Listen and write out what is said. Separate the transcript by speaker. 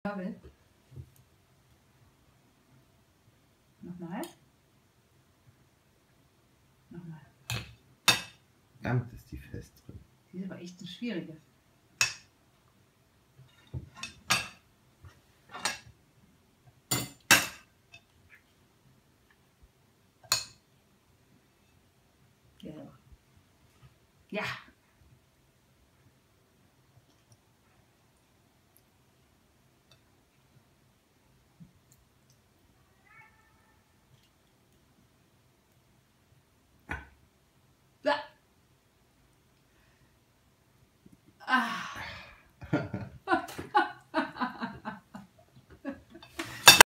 Speaker 1: Kabel. Nochmal. Nochmal.
Speaker 2: Verdammt, ist die fest drin.
Speaker 1: Die ist aber echt eine schwierige. Ja. Ja. Ah.